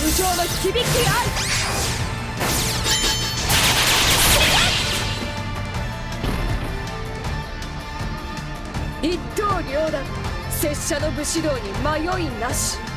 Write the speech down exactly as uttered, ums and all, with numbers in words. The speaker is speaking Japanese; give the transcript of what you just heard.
無情の響きあり。一刀両断、拙者の武士道に迷いなし。